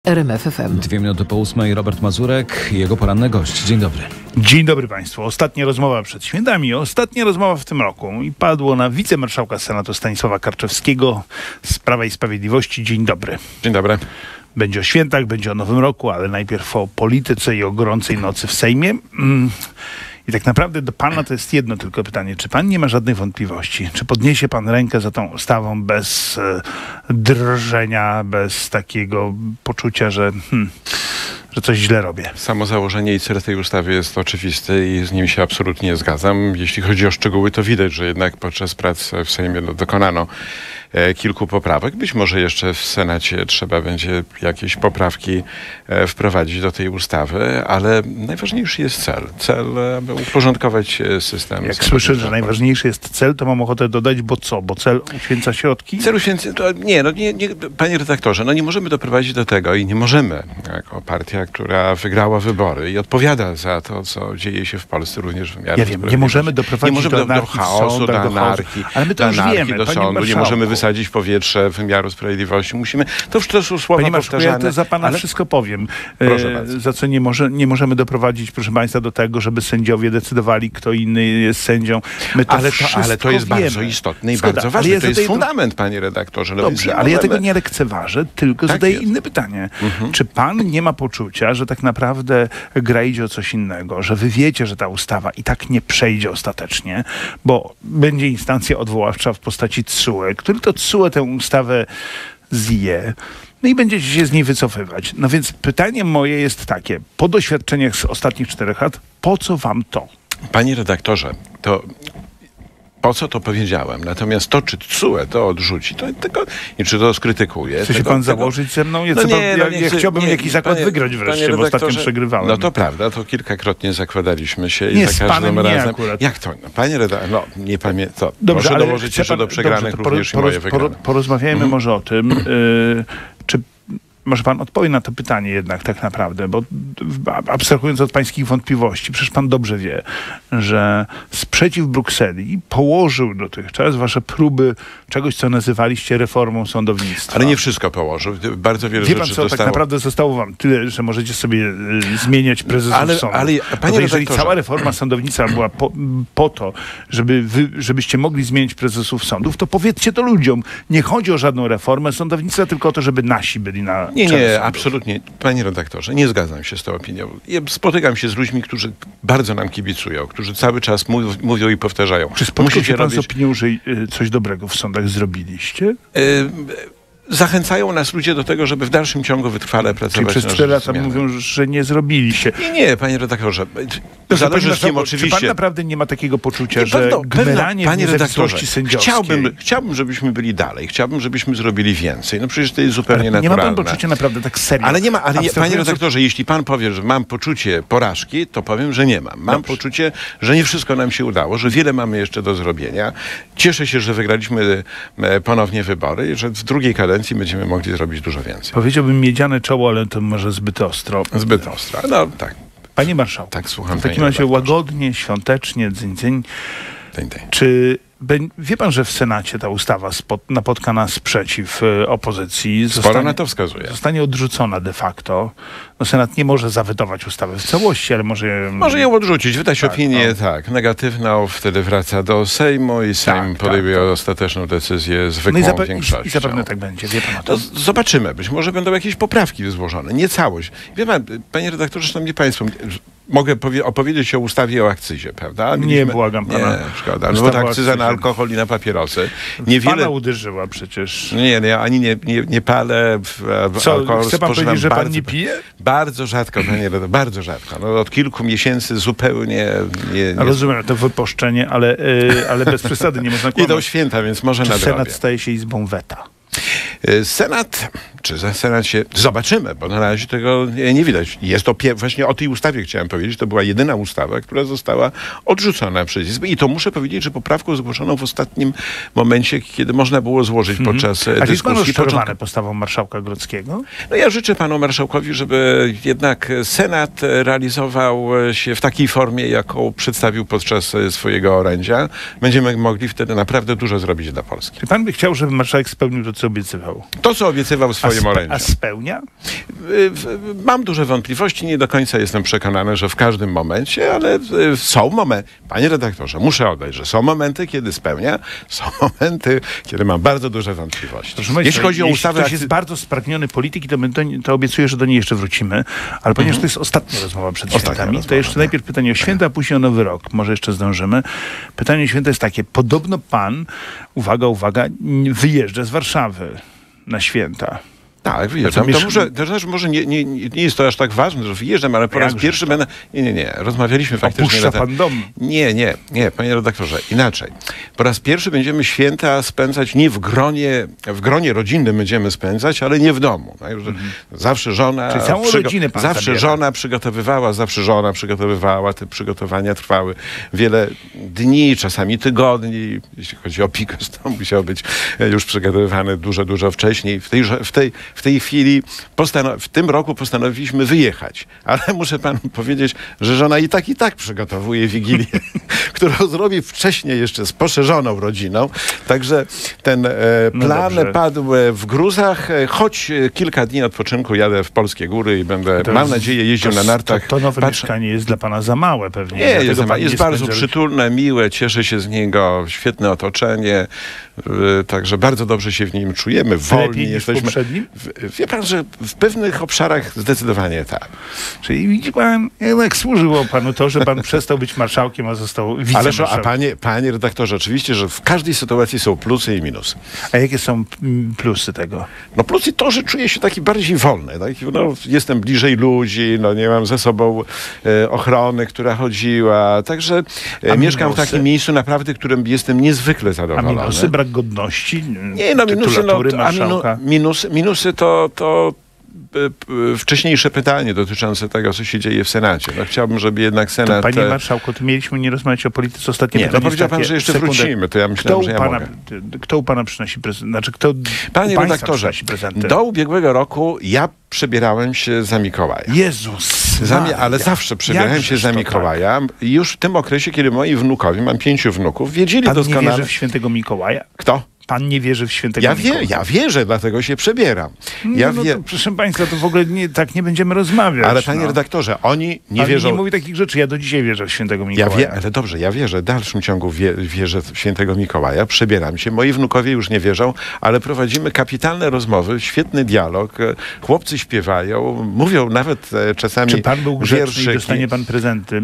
RMF FM. 2 minuty po 8. Robert Mazurek i jego poranny gość. Dzień dobry. Dzień dobry Państwu. Ostatnia rozmowa przed świętami, ostatnia rozmowa w tym roku i padło na wicemarszałka Senatu Stanisława Karczewskiego z Prawa i Sprawiedliwości. Dzień dobry. Dzień dobry. Będzie o świętach, będzie o Nowym Roku, ale najpierw o polityce i o gorącej nocy w Sejmie. I tak naprawdę do pana to jest jedno tylko pytanie. Czy pan nie ma żadnych wątpliwości? Czy podniesie pan rękę za tą ustawą bez drżenia, bez takiego poczucia, że coś źle robię? Samo założenie i cel tej ustawy jest oczywisty i z nim się absolutnie zgadzam. Jeśli chodzi o szczegóły, to widać, że jednak podczas prac w Sejmie dokonano kilku poprawek. Być może jeszcze w Senacie trzeba będzie jakieś poprawki wprowadzić do tej ustawy, ale najważniejszy jest cel. Cel, aby uporządkować system. Jak słyszę, że najważniejszy jest cel, to mam ochotę dodać, bo co? Bo cel uświęca środki? Cel uświęca... Nie, panie redaktorze, nie możemy doprowadzić do tego i nie możemy, jako partia, która wygrała wybory i odpowiada za to, co dzieje się w Polsce, również w wymiarze nie możemy doprowadzić do chaosu, do anarchii, ale my to już wiemy, do sądu, nie możemy wysadzić w powietrze wymiaru sprawiedliwości. Musimy... To są słowa Panie Marszałku, powtarzane. ja to za pana wszystko powiem. Proszę bardzo. Za co nie możemy doprowadzić, proszę państwa, do tego, żeby sędziowie decydowali, kto inny jest sędzią. Ale to jest bardzo istotne i bardzo ważne. To jest fundament, panie redaktorze. Dobrze, ale ja tego nie lekceważę, tylko zadaję inne pytanie. Czy pan nie ma poczucia, że tak naprawdę gra idzie o coś innego, że wy wiecie, że ta ustawa i tak nie przejdzie ostatecznie, bo będzie instancja odwoławcza w postaci TSUE, który to TSUE tę ustawę zje, no i będziecie się z niej wycofywać. No więc pytanie moje jest takie, po doświadczeniach z ostatnich 4 lat, po co wam to? Panie redaktorze, to po co to powiedziałem? Natomiast to, czy TSUE to odrzuci, to tego, i czy to skrytykuje... Chce się pan założyć ze mną? Ja chciałbym jakiś zakład wygrać wreszcie, bo ostatnio przegrywałem. No to prawda, to kilkakrotnie zakładaliśmy się nie, i za każdym razem... Akurat. Jak to? Panie redaktorze, nie pamiętam. Dobrze, proszę dołożyć jeszcze do przegranych również i moje wygrane. Porozmawiajmy może o tym, czy może pan odpowie na to pytanie jednak tak naprawdę, bo abstrahując od pańskich wątpliwości, przecież pan dobrze wie, że sprzeciw Brukseli położył dotychczas wasze próby czegoś, co nazywaliście reformą sądownictwa. Ale nie wszystko położył. Bardzo wiele rzeczy zostało... tak naprawdę zostało wam tyle, że możecie sobie zmieniać prezesów sądu. Ale panie jeżeli cała reforma sądownictwa była po to, żebyście mogli zmienić prezesów sądów, to powiedzcie to ludziom. Nie chodzi o żadną reformę sądownictwa, tylko o to, żeby nasi byli na Nie, absolutnie. Panie redaktorze, nie zgadzam się z tą opinią. Ja spotykam się z ludźmi, którzy bardzo nam kibicują, którzy cały czas mówią i powtarzają. Czy spotkał się pan z opinią, że coś dobrego w sądach zrobiliście? Zachęcają nas ludzie do tego, żeby w dalszym ciągu wytrwale pracować. Czyli przez 4 lata mówią, że nie zrobiliście. Nie, panie redaktorze. Zależy z tym oczywiście. Czy pan naprawdę nie ma takiego poczucia, że gmeranie w niezawisłości sędziowskiej... Chciałbym, żebyśmy byli dalej. Chciałbym, żebyśmy zrobili więcej. No przecież to jest zupełnie naturalne. Nie ma pan poczucia naprawdę tak serio. Panie redaktorze, jeśli pan powie, że mam poczucie porażki, to powiem, że nie mam. Mam poczucie, że nie wszystko nam się udało, że wiele mamy jeszcze do zrobienia. Cieszę się, że wygraliśmy ponownie wybory i że w drugiej kadencji będziemy mogli zrobić dużo więcej. Powiedziałbym miedziane czoło, ale to może zbyt ostro. Zbyt ostro, no tak. Panie marszałku, tak, słucham. W takim razie łagodnie, świątecznie, dzień. Czy wie pan, że w Senacie ta ustawa napotka na sprzeciw opozycji? Sporo na to wskazuje. Zostanie odrzucona de facto. No, Senat nie może zawetować ustawy w całości, ale może ją odrzucić, wydać opinię negatywną, wtedy wraca do Sejmu i Sejm podejmuje ostateczną decyzję zwykłą większością. I zapewne tak będzie, wie pan o tym? To zobaczymy. Być może będą jakieś poprawki złożone, nie całość. Wie pan, panie redaktorze, szanowni państwo, mogę opowiedzieć o ustawie o akcyzie, prawda? Nie, błagam pana. Nie, szkoda. No bo ta akcyza na alkohol i na papierosy. Pana uderzyła przecież. Nie, ani nie palę. Co, chce pan powiedzieć, że pan nie pije? Bardzo rzadko, panie redaktorze, bardzo rzadko. No, od kilku miesięcy zupełnie nie. Rozumiem to wypuszczenie, ale bez przesady, nie można kłamać. Idą święta, więc może nadrobię. Senat staje się izbą weta. Senat, czy za Senat się... Zobaczymy, bo na razie tego nie widać. Jest to właśnie o tej ustawie chciałem powiedzieć. To była jedyna ustawa, która została odrzucona przez Izbę. I to muszę powiedzieć, że poprawką zgłoszoną w ostatnim momencie, kiedy można było złożyć podczas dyskusji. A jest pan rozczarowany postawą marszałka Grodzkiego? No ja życzę panu marszałkowi, żeby jednak Senat realizował się w takiej formie, jaką przedstawił podczas swojego orędzia. Będziemy mogli wtedy naprawdę dużo zrobić dla Polski. Czy pan by chciał, żeby marszałek spełnił to, co obiecywał? To, co obiecywał w swoim swoim orędziem. A spełnia? Mam duże wątpliwości, nie do końca jestem przekonany, że w każdym momencie, ale są momenty, panie redaktorze, muszę oddać, że są momenty, kiedy spełnia, są momenty, kiedy mam bardzo duże wątpliwości. Jeśli chodzi o ustawę... Jeśli ktoś jest bardzo spragniony polityki, to obiecuję, że do niej jeszcze wrócimy, ale ponieważ to jest ostatnia rozmowa przed świętami, to jeszcze najpierw pytanie o święta, a później o Nowy Rok. Może jeszcze zdążymy. Pytanie o święta jest takie. Podobno pan, uwaga, wyjeżdża z Warszawy na święta. Tak, wyjeżdżam. To może nie jest to aż tak ważne, że wyjeżdżam, ale po raz pierwszy będę... Nie. Rozmawialiśmy faktycznie... Opuszcza pan dom? Nie, panie redaktorze, inaczej. Po raz pierwszy będziemy święta spędzać nie w gronie rodzinnym będziemy spędzać, ale nie w domu. Tak? Zawsze żona... Czyli całą rodzinę pan Zawsze żona przygotowywała, te przygotowania trwały wiele dni, czasami tygodni. Jeśli chodzi o Pikos, to musiał być już przygotowywany dużo wcześniej. W tej chwili, w tym roku postanowiliśmy wyjechać. Ale muszę panu powiedzieć, że żona i tak przygotowuje Wigilię, którą zrobi wcześniej jeszcze z poszerzoną rodziną. Także ten plan padł w gruzach. Choć kilka dni odpoczynku jadę w polskie góry i będę, mam nadzieję, jeździł na nartach. To nowe mieszkanie jest dla pana za małe pewnie. Nie, jest bardzo przytulne, miłe, cieszę się z niego, świetne otoczenie. Także bardzo dobrze się w nim czujemy. Wolni jesteśmy. Poprzednim? Wie pan, że w pewnych obszarach zdecydowanie tak. Czyli widzi pan, jednak służyło panu to, że pan przestał być marszałkiem, a został wicemarszałkiem. Ale panie redaktorze, oczywiście, że w każdej sytuacji są plusy i minusy. A jakie są plusy tego? No plusy to, że czuję się taki bardziej wolny. Tak? No, jestem bliżej ludzi, nie mam ze sobą ochrony, która chodziła. Także mieszkam w takim miejscu naprawdę, którym jestem niezwykle zadowolony. A minusy? Brak godności? Nie, minusy to wcześniejsze pytanie dotyczące tego, co się dzieje w Senacie. Chciałbym, żeby jednak Senat... Panie marszałku, to mieliśmy nie rozmawiać o polityce. Ostatnie pytanie powiedział pan, że jeszcze wrócimy. To ja myślałem, że ja mogę. Kto u pana przynosi prezent? Panie redaktorze, do ubiegłego roku ja przebierałem się za Mikołaja. Jezus! Ale zawsze przebierałem się za Mikołaja. Tak? Już w tym okresie, kiedy moi wnukowie, mam 5 wnuków, wiedzieli doskonale... Pan nie wierzy w świętego Mikołaja? Kto? Pan nie wierzy w świętego Mikołaja? Ja wierzę, dlatego się przebieram. To, proszę państwa, to w ogóle tak nie będziemy rozmawiać. Ale panie redaktorze, oni nie wierzą... nie mówi takich rzeczy. Ja do dzisiaj wierzę w świętego Mikołaja. Ale dobrze, ja wierzę. W dalszym ciągu wierzę w świętego Mikołaja. Przebieram się. Moi wnukowie już nie wierzą, ale prowadzimy kapitalne rozmowy, świetny dialog. Chłopcy śpiewają, mówią nawet czasami... Czy pan był grzeczny i dostanie pan prezenty?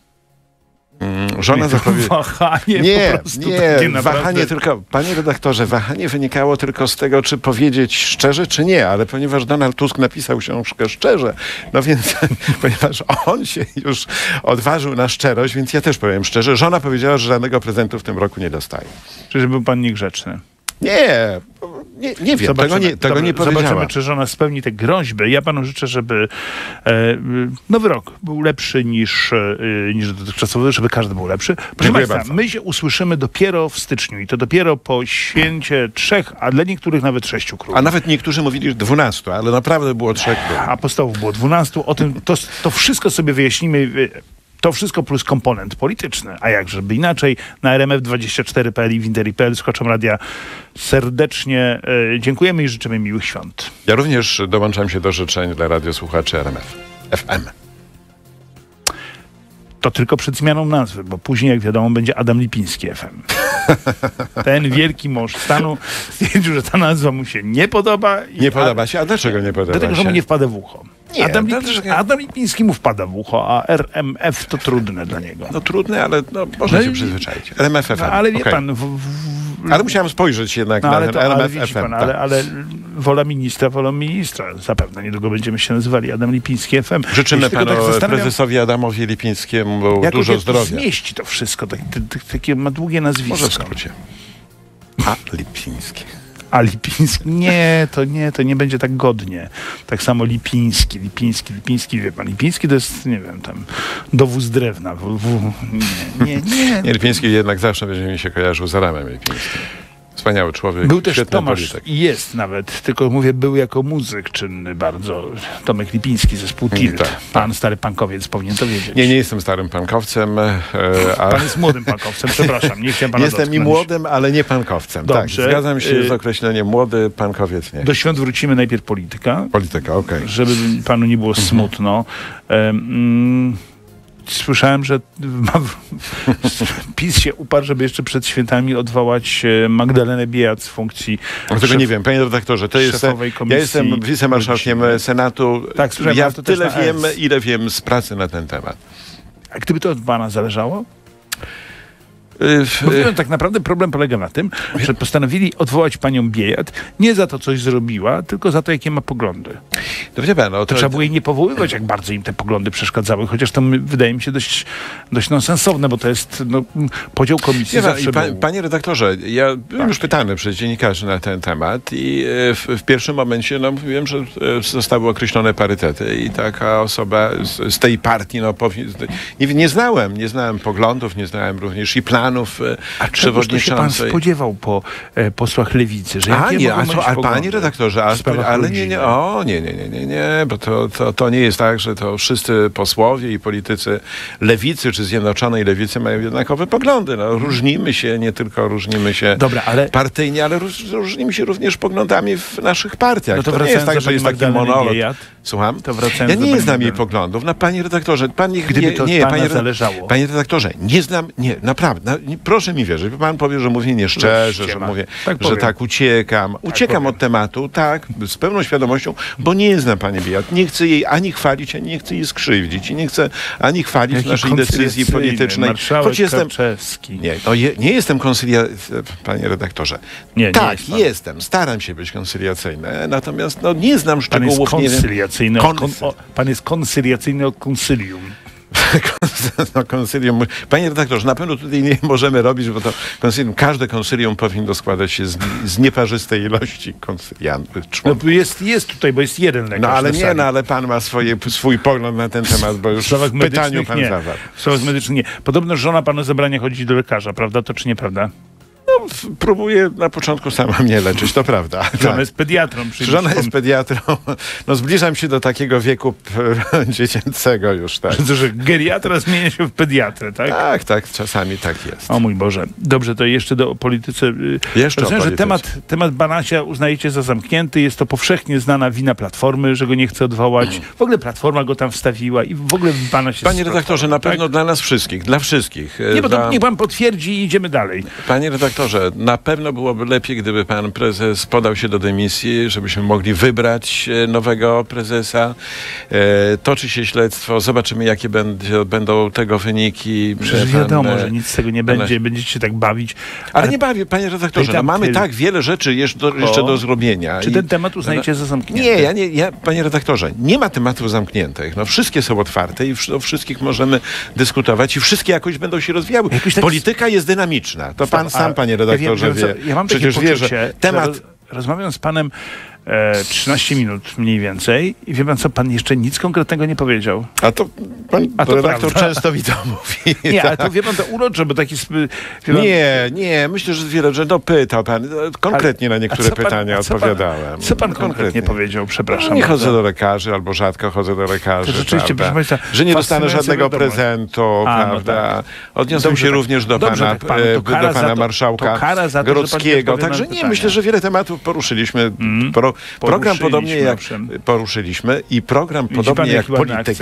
Żona wahanie wahanie tylko, panie redaktorze, wahanie wynikało tylko z tego, czy powiedzieć szczerze, czy nie, ale ponieważ Donald Tusk napisał książkę Szczerze, więc ponieważ on się już odważył na szczerość, więc ja też powiem szczerze, żona powiedziała, że żadnego prezentu w tym roku nie dostaje. Czyli był pan niegrzeczny? Nie wiem, tego nie powiedziała. Zobaczymy, czy żona spełni te groźby. Ja panu życzę, żeby Nowy Rok był lepszy niż dotychczasowy, żeby każdy był lepszy. Proszę państwa, bardzo. My się usłyszymy dopiero w styczniu i to dopiero po święcie 3, a dla niektórych nawet 6 królów. A nawet niektórzy mówili 12, ale naprawdę było 3 królów. Apostołów było 12. O tym to wszystko sobie wyjaśnimy. To wszystko plus komponent polityczny. A jak żeby inaczej? Na RMF24.pl i w Interi.pl Słuchaczom Radia serdecznie dziękujemy i życzymy miłych świąt. Ja również dołączam się do życzeń dla radiosłuchaczy RMF FM. To tylko przed zmianą nazwy, bo później, jak wiadomo, będzie Adam Lipiński FM. Ten wielki mąż stanu stwierdził, że ta nazwa mu się nie podoba. Nie podoba się? A dlaczego nie podoba się? Dlatego, że mu nie wpada w ucho. Adam Lipiński mu wpada w ucho, a RMF to trudne dla niego. No trudne, ale można się przyzwyczaić. RMF FM. Ale wie pan... Ale musiałem spojrzeć jednak na ten RMF FM. Ale wolą ministra. Zapewne niedługo będziemy się nazywali Adam Lipiński FM. Życzymy panu prezesowi Adamowi Lipińskiemu dużo zdrowia. Zmieści to wszystko. Takie ma długie nazwisko. Może w skrócie. Lipiński. A Lipiński? Nie, to nie będzie tak godnie. Tak samo Lipiński, wie pan. Lipiński to jest, nie wiem, tam dowóz drewna. Nie. Lipiński jednak zawsze będzie mi się kojarzył z Adamem Lipińskim. Wspaniały człowiek, Był też świetny Tomasz polityk. i jest nawet, tylko mówię, był jako muzyk czynny bardzo. Tomek Lipiński, zespół Tilt. Tak, Pan stary punkowiec powinien to wiedzieć. Nie jestem starym pankowcem. Pan jest młodym punkowcem, przepraszam, nie chciałem pana Jestem i dotknąć. młodym, ale nie pankowcem. Dobrze. Tak, zgadzam się z określeniem młody, pankowiec nie. Do świąt wrócimy, najpierw polityka. Polityka, okej. Żeby panu nie było smutno. Słyszałem, że PiS się uparł, żeby jeszcze przed świętami odwołać Magdalenę Biejat z funkcji Tego nie wiem, panie redaktorze, to jest, szefowej ja komisji jestem wicemarszałkiem Senatu. Tak, słyszałem, ja ale to też tyle na wiem, S. ile wiem z pracy na ten temat. A gdyby to od pana zależało? Mówiłem, tak naprawdę problem polega na tym, że postanowili odwołać panią Biejat nie za to, coś zrobiła, tylko za to, jakie ma poglądy. To wie pan, no, To trzeba było jej nie powoływać, jak bardzo im te poglądy przeszkadzały, chociaż to wydaje mi się dość nonsensowne, bo to jest podział komisji wie pan, zawsze był. panie redaktorze, ja byłem już pytany przez dziennikarzy na ten temat i w pierwszym momencie mówiłem, że zostały określone parytety i taka osoba z tej partii, nie znałem poglądów, nie znałem również i planów A czego się pan przewodniczącej. spodziewał po posłach Lewicy? Że Panie redaktorze, ale nie, bo to nie jest tak, że to wszyscy posłowie i politycy Lewicy czy Zjednoczonej Lewicy mają jednakowe poglądy. No, różnimy się, nie tylko różnimy się partyjnie, ale różnimy się również poglądami w naszych partiach. No to nie jest tak, że jest taki monolog. Słucham? Ja nie znam jej poglądów. No, panie redaktorze, Gdyby to od pana zależało. Panie redaktorze, nie znam, naprawdę, proszę mi wierzyć, bo pan powie, że mówię nieszczerze, że mówię, że tak uciekam. Uciekam od tematu, tak, z pełną świadomością, bo nie znam pani Biejat. Nie chcę jej ani chwalić, ani nie chcę jej skrzywdzić i nie chcę ani chwalić naszej decyzji politycznej. Choć jestem... nie jestem panie redaktorze. Nie jestem. Staram się być koncyliacyjny, natomiast nie znam szczegółów. Pan jest koncyliacyjny od konsylium. Konsylium. Panie redaktorze, na pewno tutaj nie możemy robić, bo to każde konsylium powinno składać się z nieparzystej ilości konsyliantów. Jest tutaj, bo jest jeden lekarz. Ale pan ma swój pogląd na ten temat, bo już w pytaniu pan zawarł. W sprawach medycznych nie. Podobno żona panu zabrania chodzić do lekarza, prawda? To czy nieprawda? Próbuję na początku sama mnie leczyć, to prawda. Żona jest pediatrą. Żona jest pediatrą. Zbliżam się do takiego wieku dziecięcego już, tak. Że geriatra zmienia się w pediatrę, tak? Tak, czasami tak jest. O mój Boże. Dobrze, to jeszcze o polityce. Rozumiem, że temat Banasia uznajecie za zamknięty. Jest to powszechnie znana wina Platformy, że go nie chce odwołać. W ogóle Platforma go tam wstawiła i w ogóle Banaś jest... Panie redaktorze, na pewno dla nas wszystkich, dla wszystkich. Nie, bo to niech pan potwierdzi i idziemy dalej. Panie redaktorze, na pewno byłoby lepiej, gdyby pan prezes podał się do dymisji, żebyśmy mogli wybrać nowego prezesa. Toczy się śledztwo, zobaczymy, jakie będą tego wyniki. Przecież wiadomo, że nic z tego nie będzie, będziecie się tak bawić. Ale nie bawię, panie redaktorze, mamy tak wiele rzeczy jeszcze do zrobienia. Czy ten temat uznajecie za zamknięty? Nie, panie redaktorze, nie ma tematów zamkniętych. Wszystkie są otwarte i o wszystkich możemy dyskutować i wszystkie jakoś będą się rozwijały. Polityka jest dynamiczna. To pan sam, panie redaktorze, wie. Ja mam przecież takie wie, poczucie, że temat... Rozmawiam z panem 13 minut mniej więcej i wie pan co, pan jeszcze nic konkretnego nie powiedział. A to pan redaktor często mi to mówi. Nie, ale to wie pan, to urocze, bo taki... Nie, myślę, że wiele rzeczy pytał pan. Konkretnie na niektóre pytania odpowiadałem. Co pan konkretnie powiedział, przepraszam? Nie chodzę do lekarzy, albo rzadko chodzę do lekarzy. To rzeczywiście, proszę państwa, że nie dostanę żadnego prezentu, prawda? Odniosłem się również do pana marszałka Grodzkiego. Także nie, myślę, że wiele tematów poruszyliśmy. Program podobnie jak poruszyliśmy i program podobnie jak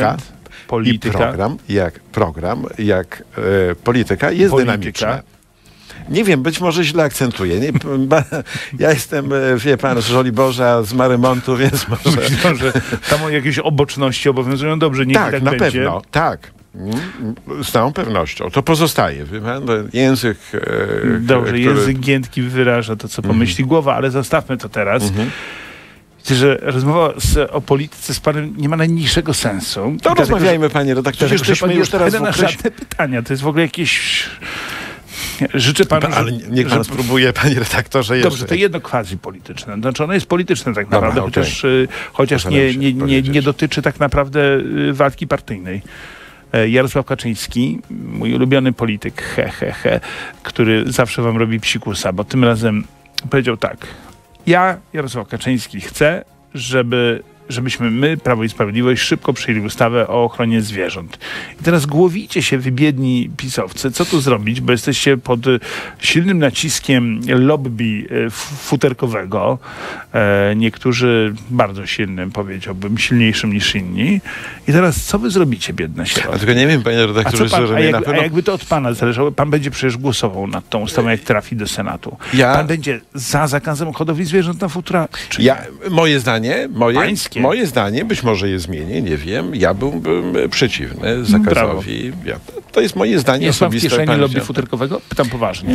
polityka jest dynamiczna. Nie wiem, być może źle akcentuję. Ja jestem, wie pan, z Żoliborza, z Marymontu, więc może... Myślę, że tam jakieś oboczności obowiązują dobrze, nie tak na będzie. Pewno, tak. Z całą pewnością. To pozostaje. Wie pan? Język... Dobrze, język giętki wyraża to, co pomyśli głowa, ale zostawmy to teraz. Że rozmowa o polityce z panem nie ma najmniejszego sensu. To rozmawiajmy, panie redaktorze. Jesteśmy już teraz na żadne pytania. To jest w ogóle jakieś... Życzę panu... Ale niech pan spróbuje, panie redaktorze, jeszcze. Dobrze, to jedno quasi polityczne. Znaczy ono jest polityczne tak naprawdę, chociaż nie dotyczy tak naprawdę walki partyjnej. Jarosław Kaczyński, mój ulubiony polityk, który zawsze wam robi psikusa, bo tym razem powiedział tak: ja, Jarosław Kaczyński, chcę, żebyśmy my, Prawo i Sprawiedliwość, szybko przyjęli ustawę o ochronie zwierząt. I teraz głowicie się, wy biedni pisowcy, co tu zrobić, bo jesteście pod silnym naciskiem lobby futerkowego. Niektórzy bardzo silnym, powiedziałbym, silniejszym niż inni. I teraz co wy zrobicie, biedne sieroty? A tylko nie wiem, panie redaktorze, a jakby to od pana zależało, pan będzie przecież głosował nad tą ustawą, jak trafi do Senatu. Pan będzie za zakazem hodowli zwierząt na futra? Moje zdanie, Pańskie. Moje zdanie, być może je zmienię, nie wiem. Ja byłbym przeciwny zakazowi. To jest moje zdanie jest osobiste. Jest pan w kieszeni lobby futerkowego? Pytam poważnie.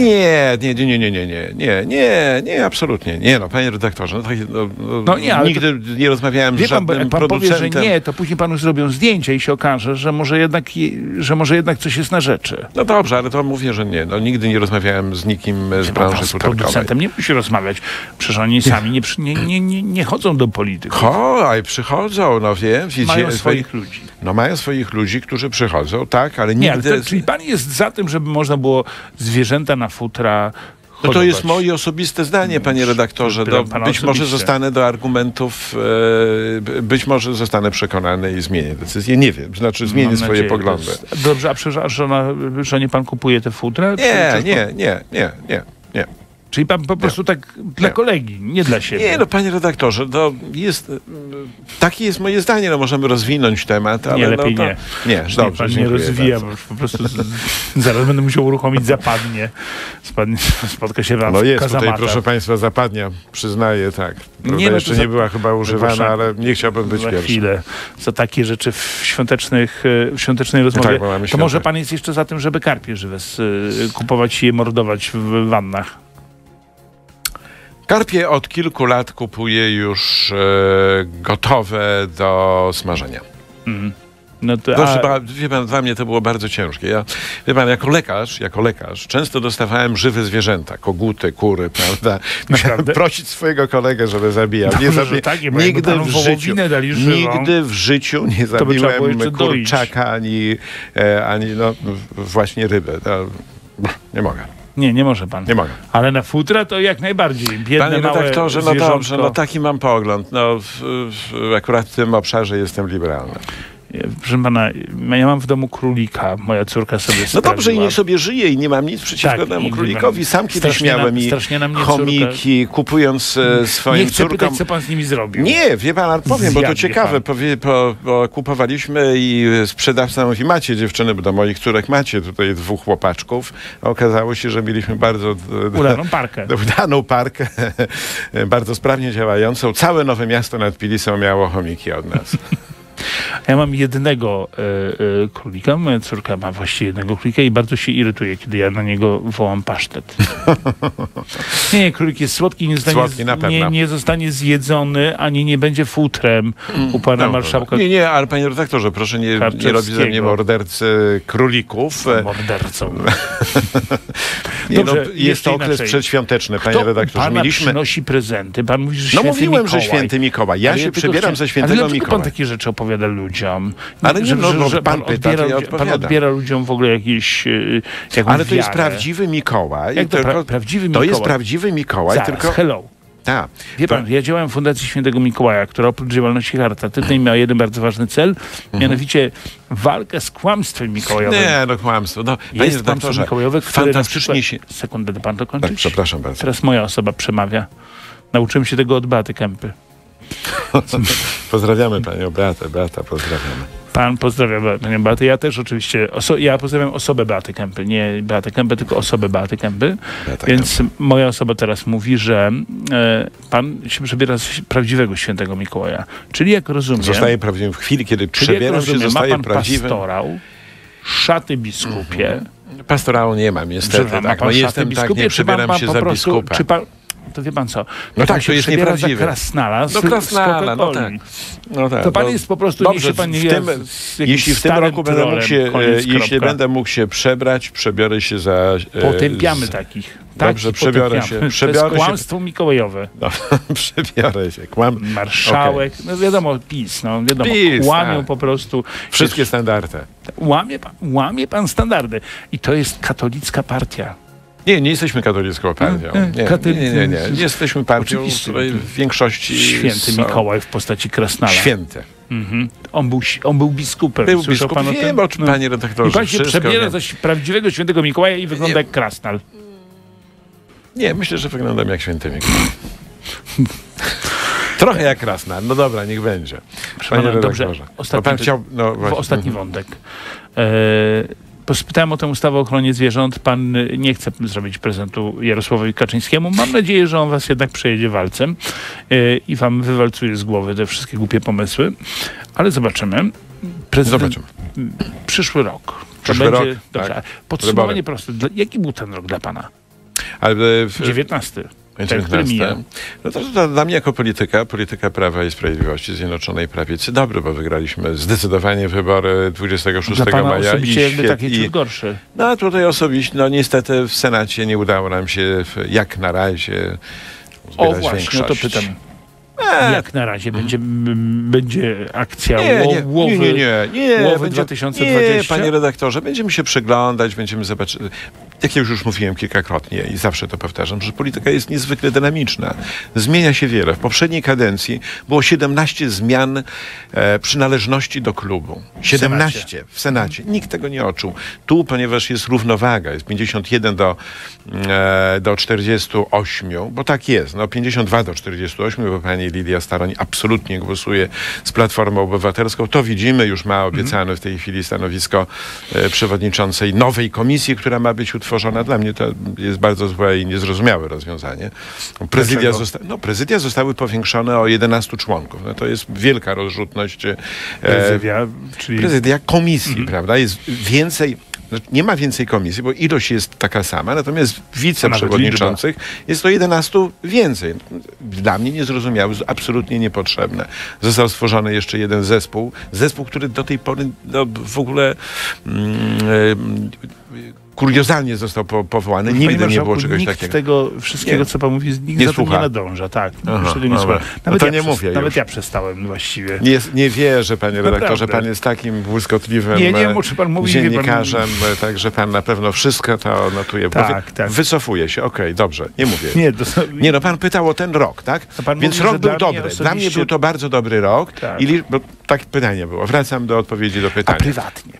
Nie, absolutnie. Nie, no, panie redaktorze, ale nigdy nie rozmawiałem z żadnym pan producentem. Powie, że nie, to później panu zrobią zdjęcia i się okaże, że może jednak coś jest na rzeczy. No dobrze, ale to mówię, że nie. No, nigdy nie rozmawiałem z nikim z branży z producentem nie musi rozmawiać. Przecież oni sami nie chodzą do polityki. Przychodzą, no wiem. Mają swoich ludzi. No mają swoich ludzi, którzy przychodzą, tak, ale nigdy... Nie, ale czyli pan jest za tym, żeby można było zwierzęta na futra hodować. No to jest moje osobiste zdanie, panie redaktorze. Być może zostanę do argumentów, być może zostanę przekonany i zmienię decyzję. Nie wiem, zmienię swoje poglądy. Dobrze, a żonie pan kupuje te futra? Nie. Czyli pan po prostu tak dla kolegi, nie dla siebie. Nie, no panie redaktorze, takie jest moje zdanie, no możemy rozwinąć temat, ale nie, lepiej nie. Nie, dobrze, nie rozwijam, bo już po prostu zaraz będę musiał uruchomić zapadnie. Spotka się wam No jest kazamata. tutaj, proszę państwa, zapadnia, przyznaję, tak. Jeszcze nie była chyba używana, ale nie chciałbym być pierwszy. Chwilę. Za takie rzeczy w świątecznej rozmowie. Tak, to może pan jest jeszcze za tym, żeby karpie żywe kupować i je mordować w wannach? Karpie od kilku lat kupuję już gotowe do smażenia. No to, wie pan, dla mnie to było bardzo ciężkie. Wie pan, jako lekarz często dostawałem żywe zwierzęta, koguty, kury, prawda? Musiałem prosić swojego kolegę, żeby zabijał. Nigdy w życiu nie zabiłem kurczaka, ani właśnie ryby. Nie mogę. Nie może pan. Nie mogę. Ale na futra to jak najbardziej. Biedne, panie redaktorze, no dobrze, taki mam pogląd. Akurat w tym obszarze jestem liberalny. Proszę pana, ja mam w domu królika, moja córka sobie sprawiła. No dobrze, i niech sobie żyje i nie mam nic przeciwko temu królikowi. Sam kiedyś miałem chomiki, kupując swoim córkom. Nie chcę pytać, co pan z nimi zrobił. Nie, wie pan, ale powiem, bo to ciekawe, bo kupowaliśmy i sprzedawca mówi, macie dziewczyny, bo do moich córek macie tutaj 2 chłopaczków. Okazało się, że mieliśmy bardzo udaną parkę, bardzo sprawnie działającą. Całe Nowe Miasto nad Pilisą miało chomiki od nas. Ja mam jednego królika, moja córka ma właściwie jednego królika i bardzo się irytuje, kiedy ja na niego wołam pasztet. Nie, królik jest słodki, nie zostanie zjedzony, ani nie będzie futrem u pana marszałka. Nie, ale panie redaktorze, proszę nie robić ze mnie mordercy królików. Mordercą. Dobrze, jest to okres przedświąteczny, panie redaktorze. Pana przynosi prezenty, pan mówi, że święty mówiłem, Mikołaj. że święty Mikołaj. Ja się przebieram ze świętego Mikołaja. pan takie rzeczy opowiada ludziom? Ale że pan pyta, pan odbiera ludziom w ogóle jakieś ale to jest prawdziwy Mikołaj. Jak prawdziwy Mikołaj? To jest prawdziwy Mikołaj, tylko... Hello. Tak. Wie pan, ja działałem w Fundacji Świętego Mikołaja, która oprócz działalności charytatywnej miała jeden bardzo ważny cel, mianowicie walkę z kłamstwem mikołajowym. Kłamstwo. Jest kłamstwo mikołajowe, które fantastycznie się... Sekundę, pan to kończyć? Tak, przepraszam bardzo. Teraz moja osoba przemawia. Nauczyłem się tego od Beaty Kępy. Pozdrawiamy panią Beatę. Beata, pozdrawiamy. Pan pozdrawia panią Beatę. Ja też oczywiście, ja pozdrawiam osobę Beaty Kępy. Nie Beatę Kępę, tylko osobę Beaty Kępy. Więc moja osoba teraz mówi, że pan się przebiera z prawdziwego świętego Mikołaja. Czyli jak rozumiem... Zostaje prawdziwym w chwili, kiedy przebieram się, zostaje prawdziwym. Ma pan pastorał, szaty biskupie. Pastorału nie mam, niestety. Nie przebieram się za biskupa. To wie pan co? No tak, to jest nieprawdziwe. Za krasnala, krasnala, to pan jest po prostu... Dobrze, jeśli w tym roku będę mógł się przebrać, przebiorę się za... Potępiamy takich. Dobrze, przebiorę się. To jest kłamstwo mikołajowe. Przebiorę się. Marszałek, wiadomo, PiS, łamią po prostu... Wszystkie standardy. Łamie pan standardy. I to jest katolicka partia. Nie jesteśmy katolicką partią. Nie jesteśmy partią, Oczywiście. której w większości Święty Mikołaj w postaci Krasnala. Święte. On był biskupem. Był Słyszał biskup, pan o wiem, tym? panie redaktorze. I pan się wszystko przebiera wiem. za prawdziwego świętego Mikołaja i wygląda jak Krasnal. Nie, myślę, że wyglądam jak święty Mikołaj. Trochę jak Krasnal. No dobra, niech będzie. Panie Dobrze, redaktorze. Pan chciał... ostatni wątek. Spytałem o tę ustawę o ochronie zwierząt. Pan nie chce zrobić prezentu Jarosławowi Kaczyńskiemu. Mam nadzieję, że on was jednak przejedzie walcem i wam wywalcuje z głowy te wszystkie głupie pomysły. Ale zobaczymy. Zobaczymy. Przyszły rok. Przyszły rok, Dobrze. tak. Podsumowanie proste. Jaki był ten rok dla pana? Ale 19. Ten, który mija. No to dla mnie jako polityka Prawa i Sprawiedliwości Zjednoczonej Prawicy dobry, bo wygraliśmy zdecydowanie wybory 26 dla pana maja. Osobiście jakby taki ciut gorszy. No a tutaj osobiście, no niestety w Senacie nie udało nam się jak na razie zbierać większość. No to pytam. Jak na razie będzie akcja Łowy będzie, 2020? Nie, panie redaktorze, będziemy się przyglądać, będziemy zobaczyć. Jak ja już mówiłem kilkakrotnie i zawsze to powtarzam, że polityka jest niezwykle dynamiczna. Zmienia się wiele. W poprzedniej kadencji było 17 zmian przynależności do klubu. 17 w Senacie. Nikt tego nie odczuł. Tu, ponieważ jest równowaga, jest 51 do 48, bo tak jest, no 52 do 48, bo pani Lidia Staroń absolutnie głosuje z Platformą Obywatelską. To widzimy, już ma obiecane w tej chwili stanowisko przewodniczącej nowej komisji, która ma być utworzona. Dla mnie to jest bardzo złe i niezrozumiałe rozwiązanie. Prezydia zostały powiększone o 11 członków. No to jest wielka rozrzutność. Prezydia komisji, prawda? Jest więcej. Nie ma więcej komisji, bo ilość jest taka sama, natomiast wiceprzewodniczących jest to 11 więcej. Dla mnie niezrozumiałe, absolutnie niepotrzebne. Został stworzony jeszcze jeden zespół, który do tej pory w ogóle kuriozalnie został powołany. Nigdy nie było czegoś takiego. Nikt tego wszystkiego, co pan mówi, nikt za tym nie nadąża. Tak. Nawet ja przestałem właściwie. Nie wierzę, panie redaktorze, pan jest takim błyskotliwym dziennikarzem, także pan na pewno wszystko to notuje. Tak. Wycofuje się. Okej, dobrze, nie mówię. Nie, pan pytał o ten rok, tak? Więc rok był dobry. Dla mnie był to bardzo dobry rok. Tak. Bo tak pytanie było. Wracam do odpowiedzi do pytania. A prywatnie?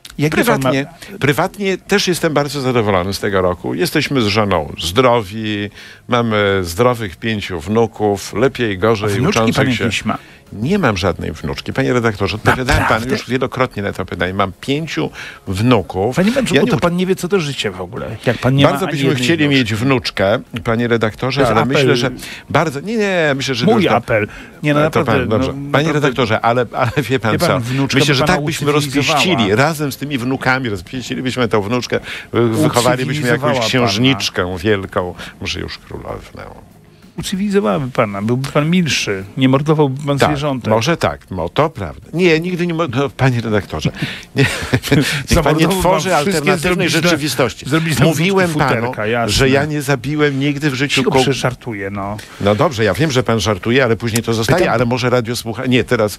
Prywatnie też jestem bardzo zadowolony z tego roku. Jesteśmy z żoną zdrowi, mamy zdrowych 5 wnuków, lepiej, gorzej, uczących się. Nie mam żadnej wnuczki. Panie redaktorze, odpowiadałem panu już wielokrotnie na to pytanie. Mam 5 wnuków. Panie mężu, to pan nie wie, co to życie w ogóle. Jak pan nie bardzo byśmy chcieli mieć wnuczkę, panie redaktorze, ale myślę, że bardzo... myślę, że... Mój apel. Nie, no naprawdę. Dobrze. Panie redaktorze, ale wie pan co? Myślę, że tak byśmy rozpieścili, razem z tymi wnukami, rozpieścilibyśmy tę wnuczkę, wychowalibyśmy jakąś księżniczkę wielką, może już królowną. Ucywilizowałaby pana, byłby pan milszy, nie mordowałby pan zwierzątek. Może tak, to prawda. Nie, nigdy nie panie redaktorze. Niech pan nie tworzy alternatywnej rzeczywistości. Mówiłem panu, że ja nie zabiłem nigdy w życiu kogoś. Żartuję, no. No dobrze, ja wiem, że pan żartuje, ale później to zostaje, ale może radio słucha... Nie, teraz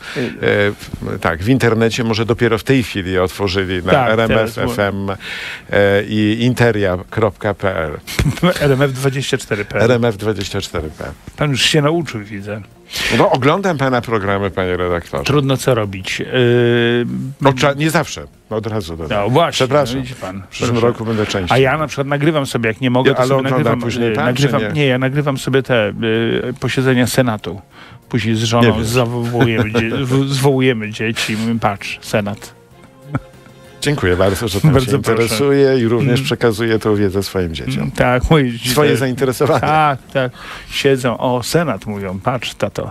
w internecie może dopiero w tej chwili otworzyli na RMF FM i interia.pl. RMF24.pl. RMF24.pl. Pan już się nauczył, widzę. No, oglądam pana programy, panie redaktorze. Trudno co robić. Nie zawsze. Od razu dodam. No właśnie. Przepraszam. W przyszłym roku będę częściej. A ja na przykład nagrywam sobie, jak nie mogę, to sobie nagrywam później ja nagrywam sobie te posiedzenia Senatu. Później z żoną zwołujemy dzieci i mówimy, patrz, Senat. Dziękuję bardzo, że pan się interesuje i również przekazuje tę wiedzę swoim dzieciom. Tak, moje dzieci. Swoje zainteresowania. Tak. Siedzą, Senat mówią, patrz, tato.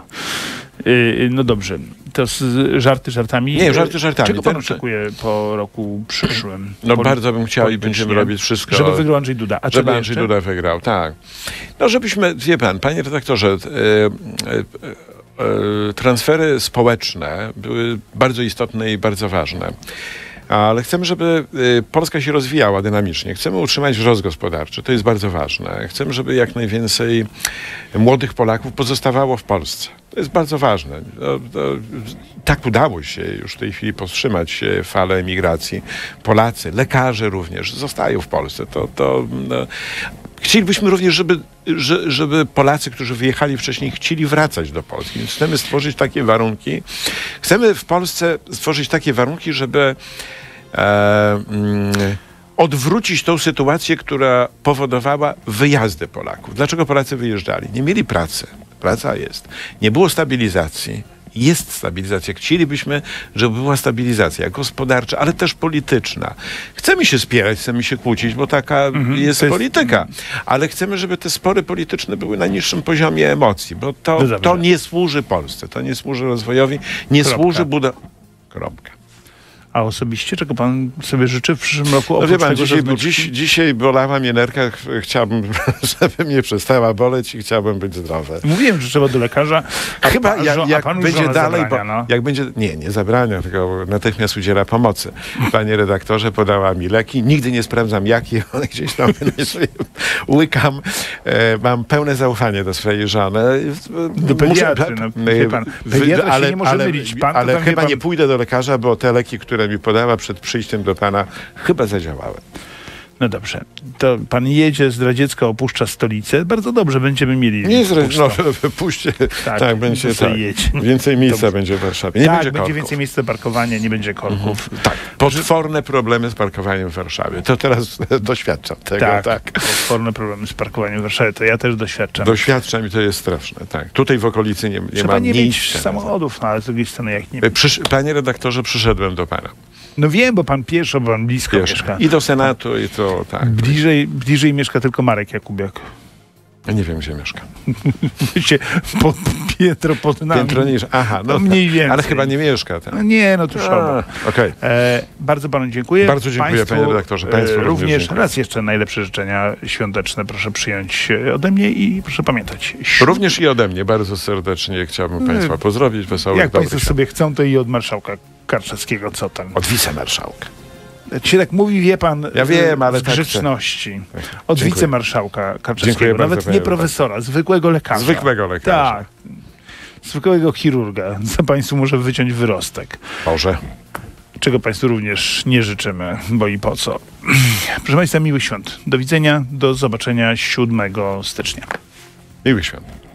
No dobrze, to żarty żartami. Nie, żarty żartami. Czego pan oczekuje po roku przyszłym? Bardzo bym chciał i będziemy robić wszystko. Żeby wygrał Andrzej Duda. Żeby Andrzej Duda wygrał, tak. No żebyśmy, wie pan, panie redaktorze, transfery społeczne były bardzo istotne i bardzo ważne. Ale chcemy, żeby Polska się rozwijała dynamicznie. Chcemy utrzymać wzrost gospodarczy. To jest bardzo ważne. Chcemy, żeby jak najwięcej młodych Polaków pozostawało w Polsce. To jest bardzo ważne. Tak udało się już w tej chwili powstrzymać falę emigracji. Polacy, lekarze również zostają w Polsce. Chcielibyśmy również, żeby Polacy, którzy wyjechali wcześniej, chcieli wracać do Polski. Więc chcemy stworzyć takie warunki. Chcemy w Polsce stworzyć takie warunki, żeby odwrócić tą sytuację, która powodowała wyjazdy Polaków. Dlaczego Polacy wyjeżdżali? Nie mieli pracy. Praca jest. Nie było stabilizacji. Jest stabilizacja. Chcielibyśmy, żeby była stabilizacja gospodarcza, ale też polityczna. Chcemy się spierać, chcemy się kłócić, bo taka jest polityka. Ale chcemy, żeby te spory polityczne były na niższym poziomie emocji, bo to nie służy Polsce, to nie służy rozwojowi, nie służy Kropka. A osobiście, czego pan sobie życzy w przyszłym roku? No wie pan, dzisiaj bolała mnie nerka, chciałbym, żeby mnie przestała boleć i chciałbym być zdrowy. Mówiłem, że trzeba do lekarza. Chyba jak będzie dalej, jak będzie, nie zabrania, tylko natychmiast udziela pomocy. Panie redaktorze, podała mi leki, nigdy nie sprawdzam jakie, one gdzieś tam łykam. Mam pełne zaufanie do swojej żony. Do pediatry, wie pan. Pediatra się nie może mylić. Ale chyba nie pójdę do lekarza, bo te leki, które mi podała przed przyjściem do pana, chyba zadziałały. No dobrze. To pan jedzie, zdradziecka opuszcza stolicę. Bardzo dobrze, będziemy mieli. Nie puśćcie. Tak, będzie więcej miejsca będzie w Warszawie. Nie będzie będzie więcej miejsca do parkowania, nie będzie korków. Tak. Potworne problemy z parkowaniem w Warszawie. To teraz doświadczam tego. Tak. Potworne problemy z parkowaniem w Warszawie. To ja też doświadczam. Doświadczam i to jest straszne. Tak. Tutaj w okolicy nie ma nie mieć samochodów, no ale z drugiej strony jak nie. Panie redaktorze, przyszedłem do pana. No wiem, bo pan pieszo, bo pan blisko mieszka. I do Senatu, i to tak. Bliżej mieszka tylko Marek Jakubiak. Ja nie wiem, gdzie mieszka. Piętro pod nami. Piętro niż. Aha, no mniej więcej. Ale chyba nie mieszka tam. No nie, no to szkoda. Okay. Bardzo panu dziękuję. Bardzo dziękuję, panie redaktorze. Państwu również raz jeszcze najlepsze życzenia świąteczne proszę przyjąć ode mnie i proszę pamiętać. Również i ode mnie bardzo serdecznie chciałbym państwa pozdrowić. Wesołych, jak państwo sobie chcą, to i od marszałka Karczewskiego, co tam? Od wicemarszałka. Się tak mówi, wie pan, ja wiem, ale z grzeczności. Od dziękuję. wicemarszałka Karczewskiego. Dziękuję Nawet bardzo, nie profesora, zwykłego lekarza. Zwykłego lekarza. Tak. Zwykłego chirurga. Za państwu może wyciąć wyrostek. Może. Czego państwu również nie życzymy, bo i po co. Proszę państwa, miłych świąt. Do widzenia, do zobaczenia 7 stycznia. Miłych świąt.